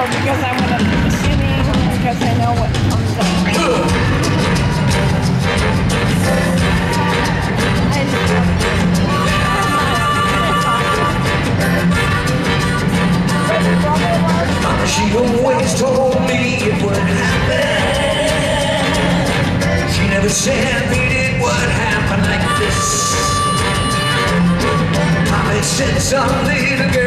or because I want to be shooting, because I know what comes up. She always told me it would happen. She never said it would happen like this. Mommy said someday the girl